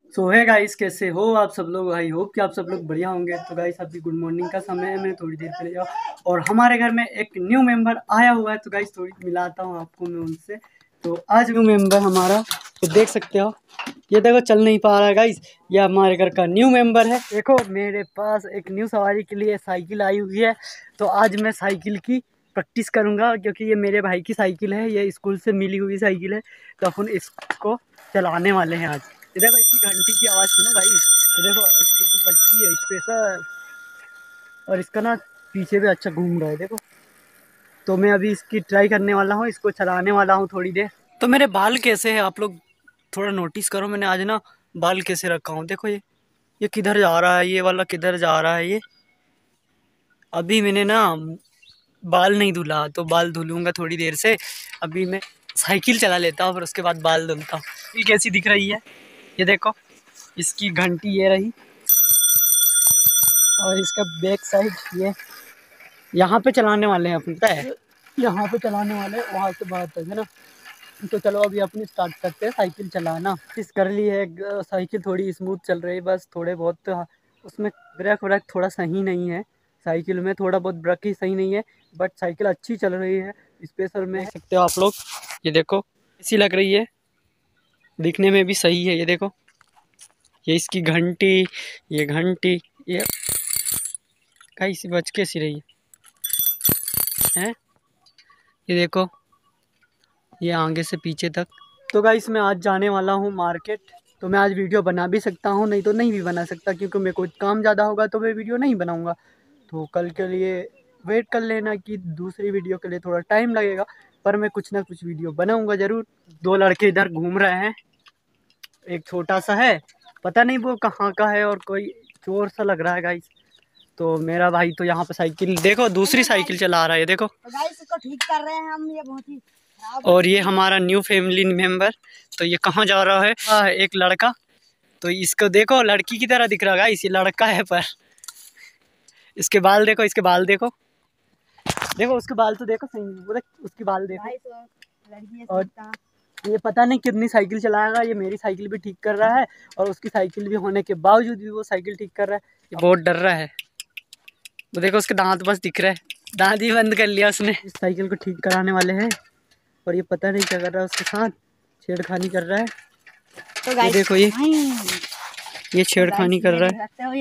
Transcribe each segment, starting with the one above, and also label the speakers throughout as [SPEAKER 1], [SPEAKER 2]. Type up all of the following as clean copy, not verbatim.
[SPEAKER 1] सो है गाइस, कैसे हो आप सब लोग। आई होप कि आप सब लोग बढ़िया होंगे। तो गाइस अभी गुड मॉर्निंग का समय है, मैं थोड़ी देर पहले जाऊँ और हमारे घर में एक न्यू मेंबर आया हुआ है। तो गाइस थोड़ी मिलाता हूँ आपको मैं उनसे। तो आज न्यू मेंबर हमारा, तो देख सकते हो, ये देखो चल नहीं पा रहा है गाइस। ये हमारे घर का न्यू मेंबर है। देखो मेरे पास एक न्यू सवारी के लिए साइकिल आई हुई है। तो आज मैं साइकिल की प्रैक्टिस करूंगा, क्योंकि ये मेरे भाई की साइकिल है, ये स्कूल से मिली हुई साइकिल है। तो अपन इसको चलाने वाले हैं आज। ये देखो इसकी घंटी की आवाज़ सुनो भाई। ये देखो स्पेशल बच्ची है, स्पेशल। और इसका ना पीछे भी अच्छा घूम रहा है, देखो। तो मैं अभी इसकी ट्राई करने वाला हूँ, इसको चलाने वाला हूँ थोड़ी देर। तो मेरे बाल कैसे हैं आप लोग थोड़ा नोटिस करो। मैंने आज ना बाल कैसे रखा हूँ, देखो। ये किधर जा रहा है, ये वाला किधर जा रहा है। ये अभी मैंने ना बाल नहीं धुला, तो बाल धुलूंगा थोड़ी देर से। अभी मैं साइकिल चला लेता हूँ, फिर उसके बाद बाल धुलता हूँ। ये कैसी दिख रही है, ये देखो। इसकी घंटी ये रही, और इसका बैक साइड ये। यहाँ पे चलाने वाले हैं अपन, पता है। यहाँ पे चलाने वाले, वहाँ से बाहर तक है ना। तो चलो अभी अपनी स्टार्ट करते हैं साइकिल चलाना। इस कर ली है, साइकिल थोड़ी स्मूथ चल रही है, बस थोड़े बहुत उसमें ब्रेक व्रेक थोड़ा सही नहीं है। साइकिल में थोड़ा बहुत ब्रेक ही सही नहीं है, बट साइकिल अच्छी चल रही है। स्पेशल में देख सकते हो आप लोग, ये देखो ऐसी लग रही है, दिखने में भी सही है। ये देखो, ये इसकी घंटी, ये घंटी, ये कैसी बच के सी रही है। ये देखो, ये आगे से पीछे तक। तो गाइस मैं आज जाने वाला हूँ मार्केट। तो मैं आज वीडियो बना भी सकता हूँ, नहीं तो नहीं भी बना सकता, क्योंकि मेरे को काम ज़्यादा होगा तो मैं वीडियो नहीं बनाऊँगा। तो कल के लिए वेट कर लेना कि दूसरी वीडियो के लिए थोड़ा टाइम लगेगा, पर मैं कुछ ना कुछ वीडियो बनाऊँगा ज़रूर। दो लड़के इधर घूम रहे हैं, एक छोटा सा है, पता नहीं वो कहाँ का है, और कोई चोर सा लग रहा है गाइस। तो मेरा भाई तो यहाँ पे साइकिल देखो, दूसरी साइकिल चला रहा है, देखो।
[SPEAKER 2] तो गाइस इसको ठीक कर रहे हैं हम, ये बहुत ही
[SPEAKER 1] और ये हमारा न्यू फैमिली मेंबर। तो ये कहाँ जा रहा है, एक लड़का। तो इसको देखो, लड़की की तरह दिख रहा है, ये लड़का है, पर इसके बाल देखो, इसके बाल देखो, देखो उसके बाल तो देखो सही, वो देख उसकी बाल देखो। और ये पता नहीं कितनी साइकिल चलाएगा, ये मेरी साइकिल भी ठीक कर रहा है, और उसकी साइकिल भी होने के बावजूद भी वो साइकिल ठीक कर रहा है। ये बहुत डर रहा है, वो देखो उसके दांत बस दिख रहे हैं, दांत ही बंद कर लिया उसने। इस साइकिल को ठीक कराने वाले हैं, और ये पता नहीं क्या कर रहा है, उसके साथ छेड़खानी कर रहा है। तो ये देखो, ये छेड़खानी कर रहा है।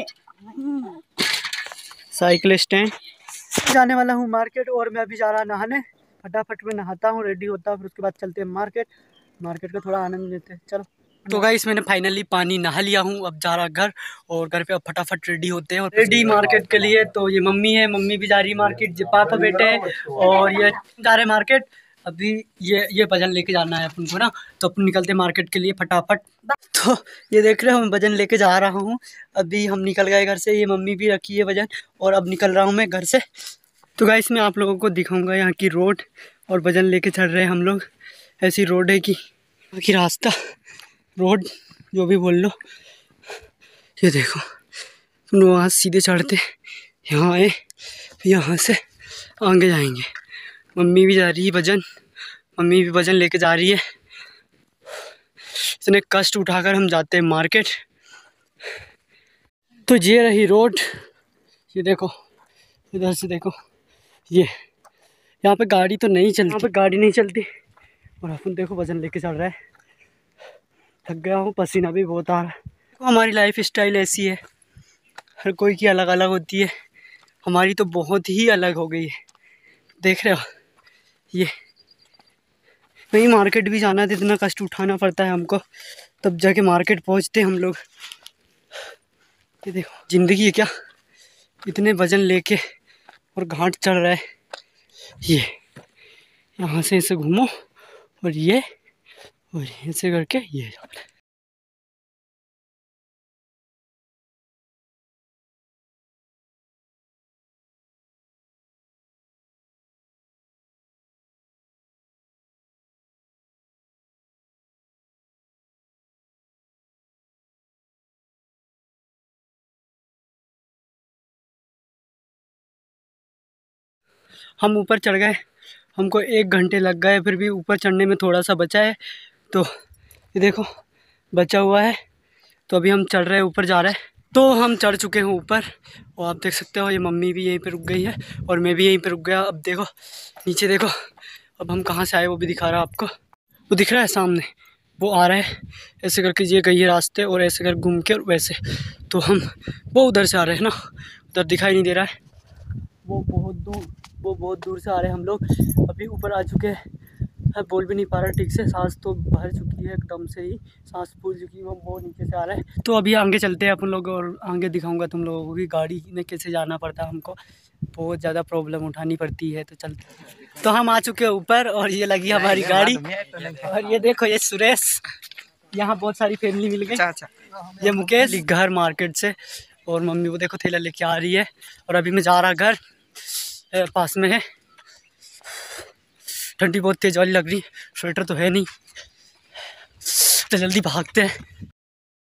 [SPEAKER 1] साइकिल स्टैंड जाने वाला हूँ मार्केट, और मैं अभी जा रहा नहाने। फटाफट में नहाता हूँ, रेडी होता हूँ, फिर उसके बाद चलते हैं मार्केट। मार्केट का थोड़ा आनंद लेते हैं, चलो। तो गाइस मैंने फाइनली पानी नहा लिया हूँ, अब जा रहा घर, और घर पे अब फटाफट रेडी होते हैं और रेडी मार्केट के लिए। तो ये मम्मी है, मम्मी भी जा रही है मार्केट, पापा बेटे हैं, और ये जा रहे मार्केट। अभी ये वजन लेके जाना है अपन को ना, तो अपन निकलते हैं मार्केट के लिए फटाफट। तो ये देख रहे हो, मैं वजन लेके जा रहा हूँ। अभी हम निकल गए घर से, ये मम्मी भी रखी है वजन, और अब निकल रहा हूँ मैं घर से। तो गाइस मैं आप लोगों को दिखाऊंगा यहाँ की रोड, और वजन लेके चल रहे हैं हम लोग। ऐसी रोड है कि यहाँ की रास्ता, रोड जो भी बोल लो। ये देखो, तुम वहाँ सीधे चढ़ते यहाँ आए, यहाँ से आगे जाएंगे। मम्मी भी जा रही है वजन, मम्मी भी वजन लेके जा रही है। इतने कष्ट उठाकर हम जाते हैं मार्केट। तो ये रही रोड, ये देखो, इधर से देखो, ये यहाँ पे गाड़ी तो नहीं चलती, यहाँ पे गाड़ी नहीं चलती, और अपन देखो वजन लेके चल रहा है। थक गया हूँ, पसीना भी बहुत आ रहा है। तो हमारी लाइफ स्टाइल ऐसी है, हर कोई की अलग अलग होती है, हमारी तो बहुत ही अलग हो गई है। देख रहे हो, ये नहीं मार्केट भी जाना है तो इतना कष्ट उठाना पड़ता है हमको, तब जाके मार्केट पहुँचते हम लोग। ये देखो ज़िंदगी है क्या, इतने वजन लेके और घाट चढ़ रहा है। ये यहाँ से ऐसे घूमो, और ये, और ऐसे करके ये। हम ऊपर चढ़ गए, हमको 1 घंटे लग गए, फिर भी ऊपर चढ़ने में थोड़ा सा बचा है। तो ये देखो बचा हुआ है, तो अभी हम चढ़ रहे हैं, ऊपर जा रहे हैं। तो हम चढ़ चुके हैं ऊपर और आप देख सकते हो ये मम्मी भी यहीं पे रुक गई है और मैं भी यहीं पे रुक गया। अब देखो नीचे देखो, अब हम कहाँ से आए वो भी दिखा रहा है आपको। वो दिख रहा है सामने, वो आ रहा है ऐसे करके, ये गई है रास्ते और ऐसे कर घूम के और वैसे। तो हम वो उधर से आ रहे हैं ना, उधर दिखाई नहीं दे रहा है, वो बहुत दूर से आ रहे हैं हम लोग। अभी ऊपर आ चुके हैं, बोल भी नहीं पा रहा ठीक से, सांस तो भर चुकी है एकदम से ही, सांस फूल चुकी है, वो बहुत नीचे से आ रहा है। तो अभी आगे चलते हैं अपन लोग और आगे दिखाऊंगा तुम लोगों को कि गाड़ी में कैसे जाना पड़ता है, हमको बहुत ज़्यादा प्रॉब्लम उठानी पड़ती है। तो चलते, तो हम आ चुके हैं ऊपर और ये लगी हमारी गाड़ी। और ये देखो ये सुरेश, यहाँ बहुत सारी फैमिली मिल गई। ये मुकेश घर मार्केट से, और मम्मी वो देखो थैला लेके आ रही है। और अभी मैं जा रहा घर पास में है। ठंडी बहुत तेज वाली लग रही, स्वेटर तो है नहीं, तो जल्दी भागते हैं।